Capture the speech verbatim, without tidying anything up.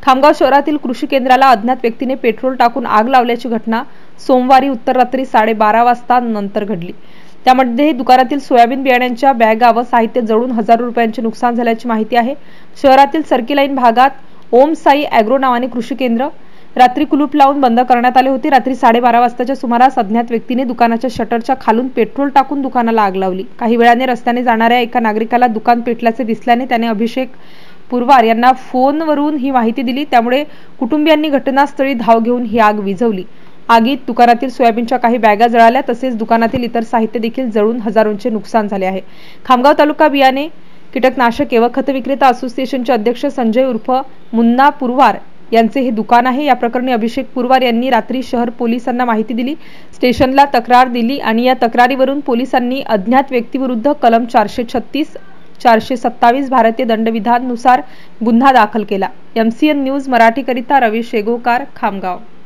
खामगाव शहरातील कृषी केंद्राला अज्ञात व्यक्तीने पेट्रोल टाकून आग लावल्याची घटना सोमवारी उत्तर रात्री साडेबारा वाजता नंतर घडली। त्यामध्ये दुकानातील सोयाबीन बियाण्यांच्या बॅगा व साहित्य जळून हजारो रुपयांचे नुकसान झाल्याची माहिती आहे। शहरातील सर्की लाईन भागात ओम साई ॲग्रो नावाने कृषी केंद्र रात्री कुलूप लावून बंद करण्यात आले होते। रात्री साडेबारा वाजताच्या सुमारास अज्ञात व्यक्तीने दुकानाच्या शटरच्या खालून पेट्रोल टाकून दुकानाला आग लावली। काही वेळाने रस्त्याने जाणाऱ्या एका नागरिकाला दुकान पेटल्याचे दिसल्याने त्याने अभिषेक पुरवार यांना फोनवरून ही माहिती दिली। त्यामुळे कुटुंबियांनी घटनास्थळी धाव घेऊन ही आग विझवली। आगीत दुकानातील सोयाबीनच्या काही बॅगा जळाल्या, तसेच दुकानातील इतर साहित्य देखील जळून हजारोंचे नुकसान झाले आहे। खामगाव तालुका बियाणे कीटकनाशके व खत विक्रेता असोसिएशनचे अध्यक्ष संजय उर्फ मुन्ना पुरवार यांचे हे दुकान आहे। या प्रकरणी अभिषेक पुरवार यांनी रात्री शहर पोलिसांना माहिती दिली, स्टेशनला तक्रार दिली आणि या तक्रारीवरून पोलिसांनी अज्ञात व्यक्तीविरुद्ध कलम चारशे छत्तीस चारशे सत्तावीस भारतीय दंडविधान नुसार गुन्हा दाखल केला। एमसीएन न्यूज मराठी करिता रवी शेगोकार, खामगाव।